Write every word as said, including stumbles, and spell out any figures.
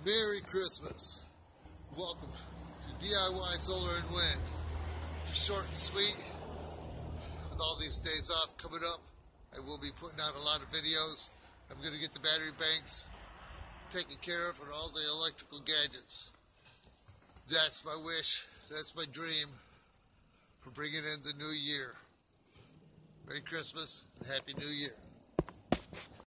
Merry Christmas. Welcome to D I Y Solar and Wind. Just short and sweet. With all these days off coming up, I will be putting out a lot of videos. I'm going to get the battery banks taken care of and all the electrical gadgets. That's my wish. That's my dream for bringing in the new year. Merry Christmas and Happy New Year.